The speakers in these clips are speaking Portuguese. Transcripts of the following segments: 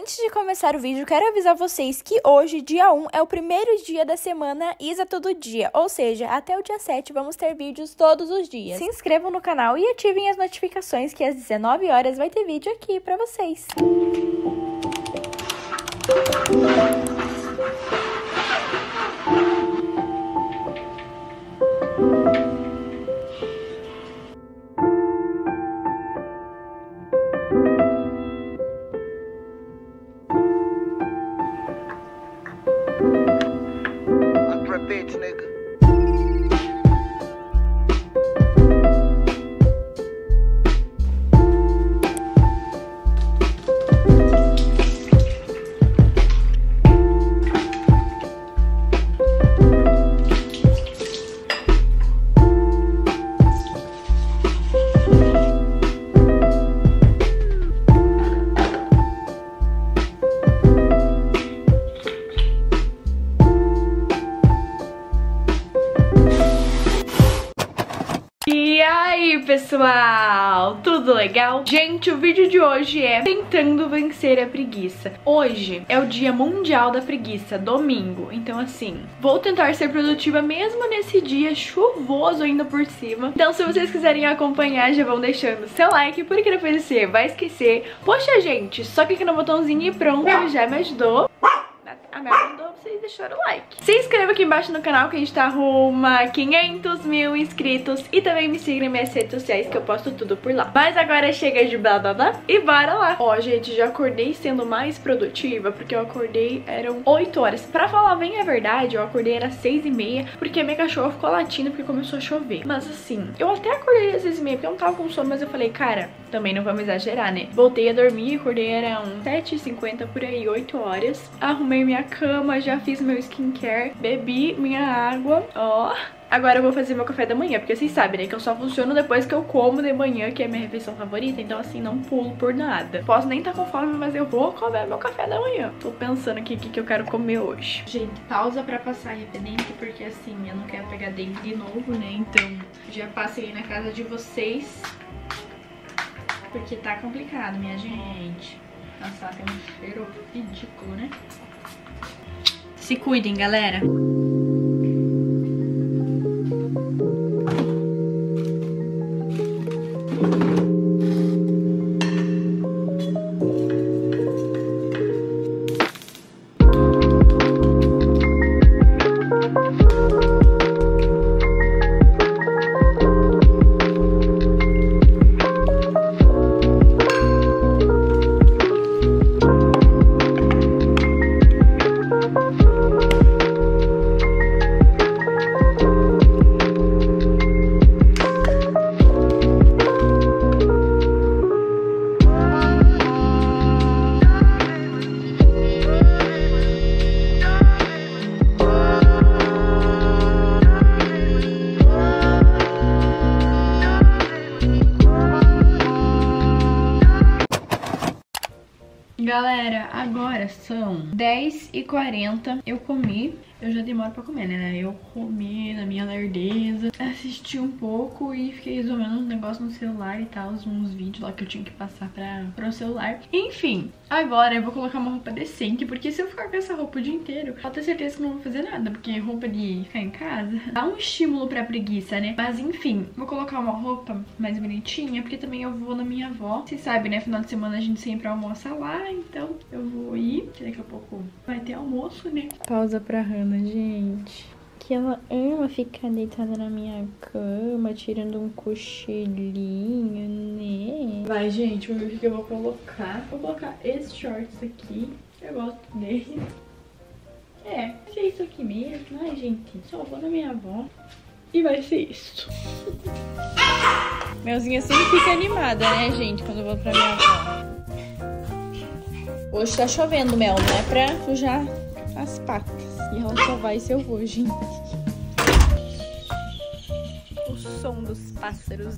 Antes de começar o vídeo, quero avisar vocês que hoje, dia 1, é o primeiro dia da semana Isa Todo Dia. Ou seja, até o dia 7 vamos ter vídeos todos os dias. Se inscrevam no canal e ativem as notificações que às 19 horas vai ter vídeo aqui pra vocês. Bitch, nigga. E aí, pessoal, tudo legal? Gente, o vídeo de hoje é tentando vencer a preguiça. Hoje é o dia mundial da preguiça, domingo. Então assim, vou tentar ser produtiva mesmo nesse dia chuvoso ainda por cima. Então se vocês quiserem acompanhar, já vão deixando seu like, porque depois você vai esquecer. Poxa, gente, só clica no botãozinho e pronto, já me ajudou. A Mel mandou vocês deixarem o like. Se inscreva aqui embaixo no canal que a gente tá rumo a 500 mil inscritos. E também me siga nas minhas redes sociais que eu posto tudo por lá. Mas agora chega de blá blá blá e bora lá. Ó, gente, já acordei sendo mais produtiva, porque eu acordei, eram 8 horas. Pra falar bem a verdade, eu acordei era 6h30, porque a minha cachorra ficou latindo porque começou a chover. Mas assim, eu até acordei às 6h30 porque eu não tava com sono, mas eu falei, cara, também não vamos exagerar, né? Voltei a dormir, acordei eram 7h50 por aí, 8 horas. Arrumei minha cama, já fiz meu skincare, bebi minha água, ó. Agora eu vou fazer meu café da manhã, porque vocês sabem, né, que eu só funciono depois que eu como de manhã, que é a minha refeição favorita. Então assim, não pulo por nada. Posso nem estar com fome, mas eu vou comer meu café da manhã. Tô pensando aqui o que eu quero comer hoje. Gente, pausa pra passar repelente, porque assim, eu não quero pegar dengue de novo, né. Então já passei na casa de vocês, porque tá complicado, minha gente. Nossa, tem um cheiro ridículo, né? Se cuidem, galera. Galera, agora são 10h40, eu comi, eu já demoro pra comer, né? Eu comi na minha lerdeza, assisti um pouco e fiquei resolvendo uns negócios no celular e tal, uns vídeos lá que eu tinha que passar pro celular. Enfim, agora eu vou colocar uma roupa decente, porque se eu ficar com essa roupa o dia inteiro, pode ter certeza que não vou fazer nada, porque roupa de ficar em casa dá um estímulo pra preguiça, né? Mas enfim, vou colocar uma roupa mais bonitinha, porque também eu vou na minha avó. Vocês sabem, né? Final de semana a gente sempre almoça lá, então eu vou ir, que daqui a pouco vai ter almoço, né? Pausa pra Hannah, gente. Que ela ama ficar deitada na minha cama, tirando um cochilinho, né? Vai, gente, vamos ver o que eu vou colocar. Vou colocar esse shorts aqui, eu gosto dele. É isso aqui mesmo. Ai, gente, só vou na minha avó e vai ser isso. Melzinha sempre fica animada, né, gente, quando eu vou pra minha avó. Hoje tá chovendo, Mel, não é pra sujar as patas. E ela só vai se eu vou, gente. O som dos pássaros.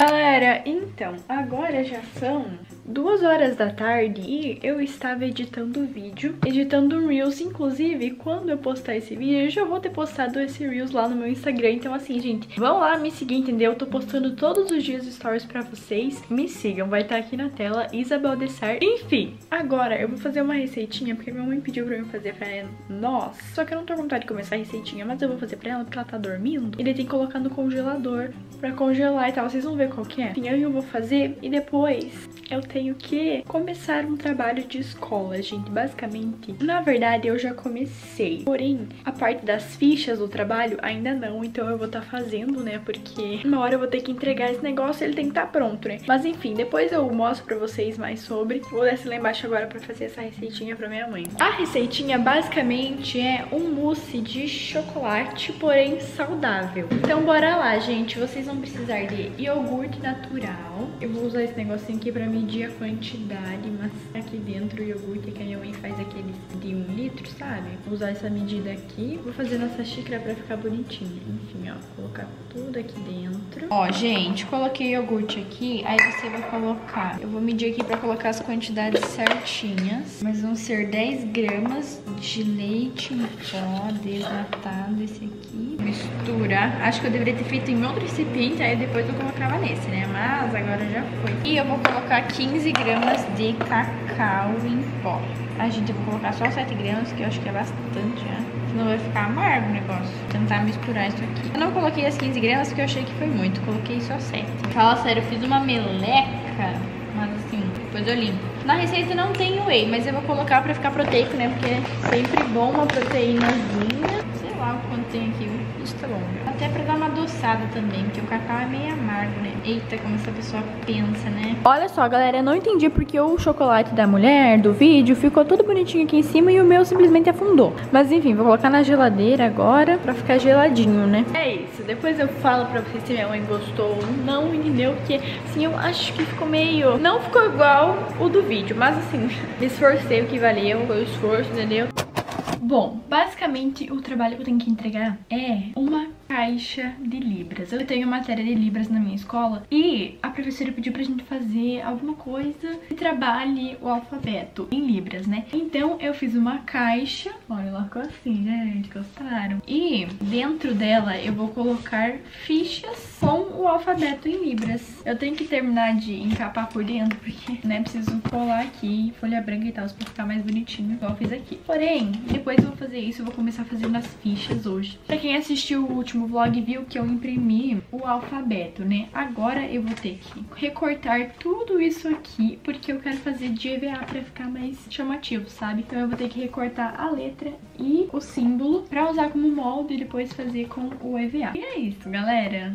Galera, então, agora já são 2 horas da tarde e eu estava editando o vídeo, editando um Reels. Inclusive, quando eu postar esse vídeo, eu já vou ter postado esse Reels lá no meu Instagram. Então assim, gente, vão lá me seguir, entendeu? Eu tô postando todos os dias stories pra vocês. Me sigam, vai estar aqui na tela, Isabel Dessart. Enfim, agora eu vou fazer uma receitinha, porque minha mãe pediu pra eu fazer pra nós. Só que eu não tô com vontade de começar a receitinha, mas eu vou fazer pra ela, porque ela tá dormindo. E daí tem que colocar no congelador pra congelar e tal. Vocês vão ver qual que é. Enfim, eu vou fazer e depois eu tenho que começar um trabalho de escola, gente. Basicamente, na verdade, eu já comecei. Porém, a parte das fichas do trabalho ainda não. Então eu vou estar fazendo, né? Porque uma hora eu vou ter que entregar esse negócio e ele tem que estar pronto, né? Mas enfim, depois eu mostro pra vocês mais sobre. Vou descer lá embaixo agora pra fazer essa receitinha pra minha mãe. A receitinha basicamente é um mousse de chocolate, porém saudável. Então bora lá, gente. Vocês vão precisar de iogurte natural. Eu vou usar esse negocinho aqui pra medir a quantidade, mas aqui dentro o iogurte que a minha mãe faz aqueles de 1 litro, sabe? Vou usar essa medida aqui. Vou fazer nessa xícara pra ficar bonitinha. Enfim, ó, colocar tudo aqui dentro. Ó, gente, coloquei iogurte aqui, aí você vai colocar... Eu vou medir aqui pra colocar as quantidades certinhas, mas vão ser 10 gramas de leite em pó desnatado, esse aqui. Misturar. Acho que eu deveria ter feito em outro recipiente, aí depois eu colocava nesse, né? Mas agora já foi. E eu vou colocar 15 gramas de cacau em pó. A gente, eu vou colocar só 7 gramas, que eu acho que é bastante já. Senão vai ficar amargo o negócio. Vou tentar misturar isso aqui. Eu não coloquei as 15 gramas porque eu achei que foi muito. Coloquei só 7. Fala sério, eu fiz uma meleca, mas assim, depois eu limpo. Na receita não tem whey, mas eu vou colocar pra ficar proteico, né? Porque é sempre bom uma proteínazinha. Sei lá o quanto tem aqui. Isso tá bom. Até pra dar uma adoçada também, porque o cacau é meio amargo, né? Eita, como essa pessoa pensa, né? Olha só, galera, eu não entendi porque o chocolate da mulher, do vídeo, ficou tudo bonitinho aqui em cima e o meu simplesmente afundou. Mas enfim, vou colocar na geladeira agora pra ficar geladinho, né? É isso, depois eu falo pra vocês se minha mãe gostou ou não, entendeu? Porque, assim, eu acho que ficou meio... Não ficou igual o do vídeo, mas assim, me esforcei, o que valeu, foi o esforço, entendeu? Bom, basicamente o trabalho que eu tenho que entregar é uma caixa de libras. Eu tenho matéria de libras na minha escola e a professora pediu pra gente fazer alguma coisa que trabalhe o alfabeto em libras, né? Então eu fiz uma caixa, olha, ela ficou assim, gente, gostaram? E dentro dela eu vou colocar fichas com o alfabeto em libras. Eu tenho que terminar de encapar por dentro porque, né, preciso colar aqui folha branca e tal pra ficar mais bonitinho, igual eu fiz aqui. Porém, depois eu vou fazer isso, eu vou começar fazendo as fichas hoje. Pra quem assistiu o último vlog viu que eu imprimi o alfabeto, né? Agora eu vou ter que recortar tudo isso aqui, porque eu quero fazer de EVA pra ficar mais chamativo, sabe? Então eu vou ter que recortar a letra e o símbolo pra usar como molde e depois fazer com o EVA. E é isso, galera!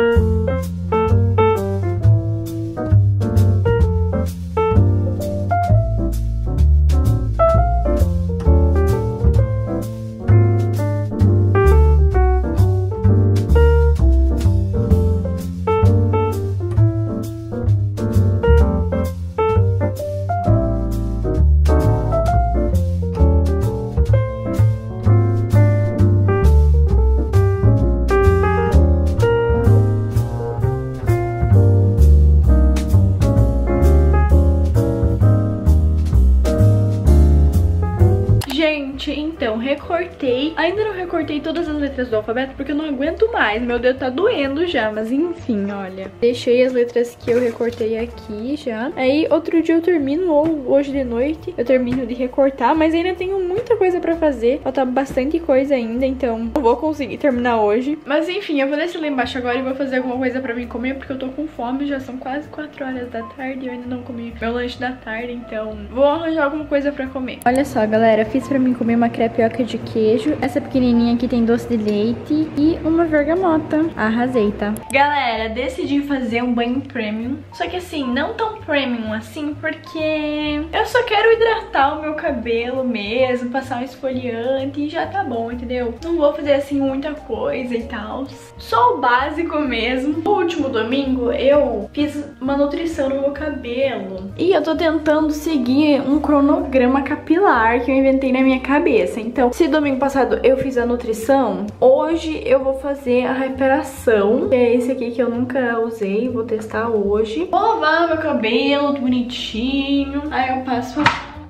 Então, recortei. Ainda não recortei todas as letras do alfabeto porque eu não aguento mais. Meu dedo tá doendo já, mas enfim, olha. Deixei as letras que eu recortei aqui já. Aí, outro dia eu termino, ou hoje de noite, eu termino de recortar, mas ainda tenho muita coisa pra fazer. Falta bastante coisa ainda, então não vou conseguir terminar hoje. Mas enfim, eu vou descer lá embaixo agora e vou fazer alguma coisa pra mim comer, porque eu tô com fome. Já são quase 4 horas da tarde e eu ainda não comi meu lanche da tarde, então vou arranjar alguma coisa pra comer. Olha só, galera, fiz pra mim comer uma crepioca de queijo. Essa pequenininha aqui tem doce de leite e uma bergamota. Arrasei, tá? Galera, decidi fazer um banho premium. Só que assim, não tão premium assim, porque eu só quero hidratar o meu cabelo mesmo, passar um esfoliante e já tá bom, entendeu? Não vou fazer assim muita coisa e tal. Só o básico mesmo. No último domingo eu fiz uma nutrição no meu cabelo e eu tô tentando seguir um cronograma capilar que eu inventei na minha cabeça. Então, Se domingo passado eu fiz a nutrição, hoje eu vou fazer a recuperação, que é esse aqui que eu nunca usei, vou testar hoje. Vou lavar meu cabelo bonitinho, aí eu passo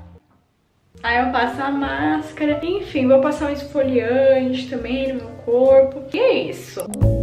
a máscara, enfim, vou passar um esfoliante também no meu corpo. E é isso.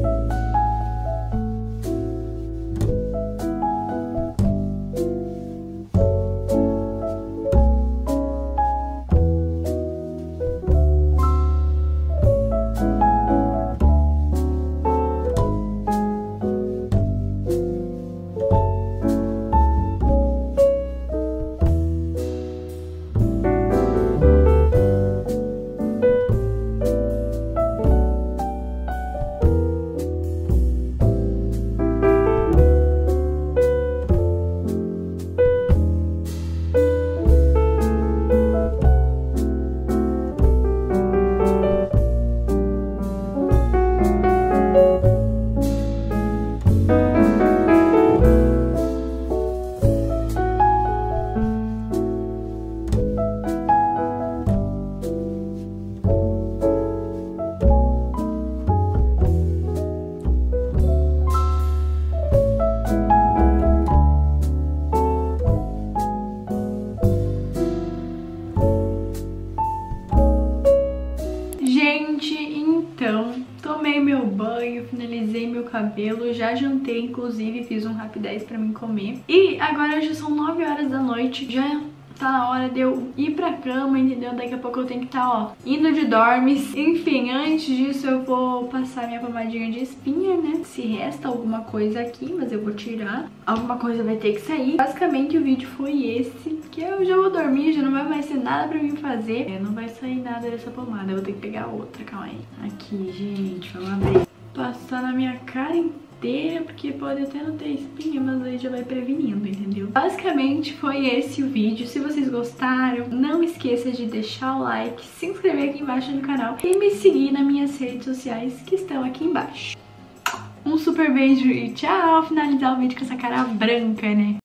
Tomei meu banho, finalizei meu cabelo, já jantei, inclusive fiz um rapidez pra mim comer. E agora já são 9 horas da noite, já tá na hora de eu ir pra cama, entendeu? Daqui a pouco eu tenho que estar, ó, indo de dormes. Enfim, antes disso eu vou passar minha pomadinha de espinha, né? Se resta alguma coisa aqui, mas eu vou tirar. Alguma coisa vai ter que sair. Basicamente o vídeo foi esse, que eu já vou dormir, já não vai mais ter nada pra mim fazer. Não vai sair nada dessa pomada, eu vou ter que pegar outra, calma aí. Aqui, gente, vamos abrir. Passar na minha cara inteira, porque pode até não ter espinha, mas aí já vai prevenindo, entendeu? Basicamente foi esse o vídeo. Se vocês gostaram, não esqueça de deixar o like, se inscrever aqui embaixo no canal e me seguir nas minhas redes sociais que estão aqui embaixo. Um super beijo e tchau! Finalizar o vídeo com essa cara branca, né?